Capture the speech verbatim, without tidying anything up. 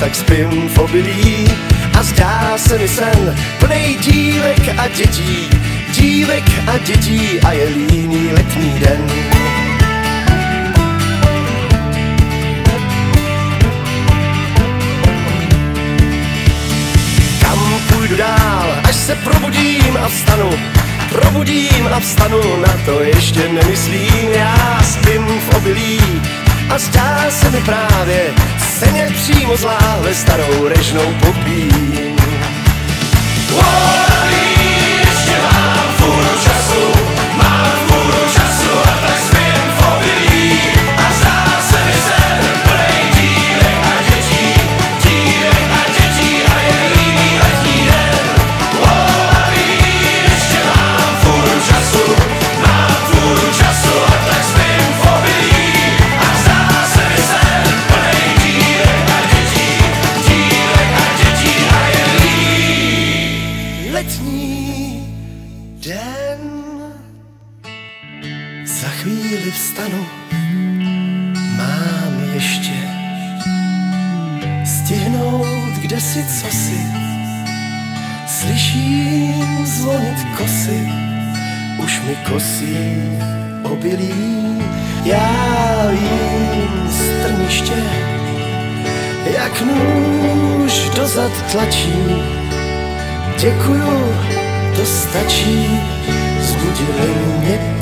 tak spím v obilí a zdá se mi sen plnej dívek a dětí, dívek a dětí a je líný letní den. Kam půjdu dál, až se probudím a vstanu, probudím a vstanu, na to ještě nemyslím, já spím v obilí a zdá se mi právě, sen jak přímo z láhve starou režnou popím. Ještě mám fůru času, mám fůru času a tak spím v obilí a zdá se mi sen plnej dívek a dětí, dívek a dětí a je líný letní den. Ještě mám fůru času, mám fůru času a tak spím v obilí a zdá se mi sen plnej dívek a dětí, dívek a dětí a je líný letní den. Za chvíli vstanu, mám ještě stihnout kdesi cosi, slyším zvonit kosy, už mi kosí obilí, já vím strniště, jak nůž dozad tlačí, děkuju, to stačí, zbudili mě